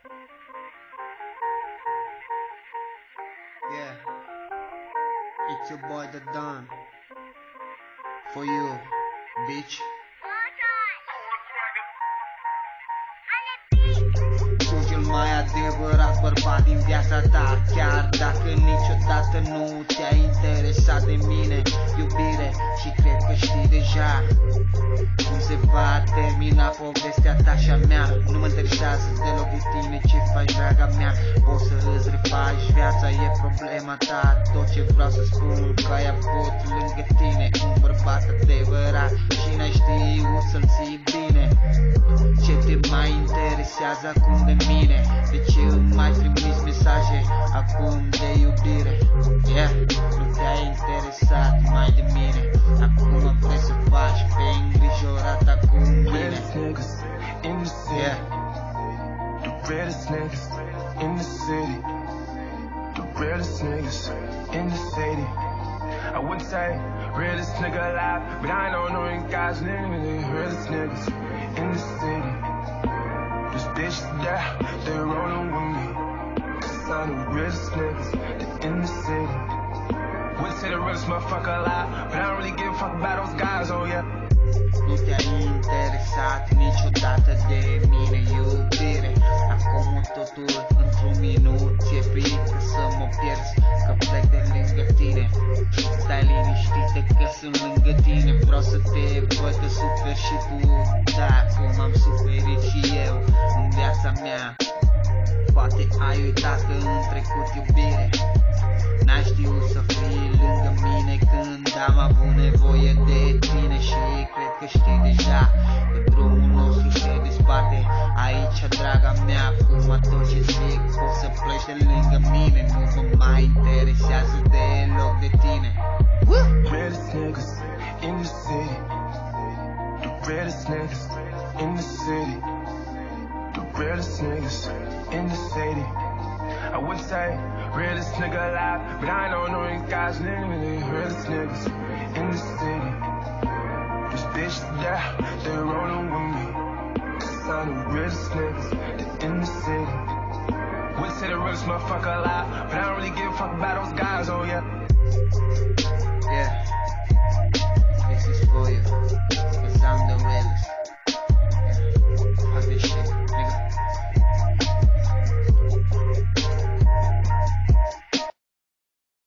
Yeah, it's your boy the Don. For you, bitch. Tu cel mai adevărat bărbat din viața ta, chiar dacă niciodată nu te-ai interesat de mine, iubire, și cred că știi deja cum se va termina povestea ta și a mea. Nu mă interesează deloc de tine ce faci, draga mea. Poți să îți refaci viața, e problema ta. Tot ce vreau să spun, că ai avut lângă tine un bărbat adevărat și n-ai știut să-l ții bine. Ce te mai interesează acum de mine? De ce îmi mai trimis mesaje acum de iubire? Yeah, nu te-ai interesat mai de mine. Acum vrei să faci pe îngrijorat acum mine. Yeah. The realest niggas in the city. The realest niggas in the city. I wouldn't say realest nigga alive, but I know no guys, nigga, the realest niggas in the city. These bitches there, they rolling with me. Cause I'm the realest niggas in the city. Wouldn't say the realest motherfucker alive, but I don't really give a fuck about those guys, oh yeah. Nu te-ai interesat niciodată de mine, iubire. Acum totul într-un minut ți-e frică să mă pierzi, că plec de lângă tine. Stai liniștită că sunt lângă tine. Vreau să te văd că suferi și tu, da, cum am suferit și eu în viața mea. Poate ai uitat că în trecut, iubire, n-ai știut să fii lângă mine când am avut nevoie de tine. Și cred că știi deja că drumul nostru se desparte aici, draga mea. Acum tot ce zic, poți să pleci de lângă mine. Nu mă mai interesează deloc de tine. Realest niggas in the city. The realest niggas in the city. The realest niggas in the city. I wouldn't say realest nigga alive, but I know no guys, nigga, the realest niggas in the city. These bitches there, they rolling with me. Cause I'm the realest niggas in the city. Wouldn't say the realest motherfucker alive, but I don't really give a fuck about those guys, oh yeah.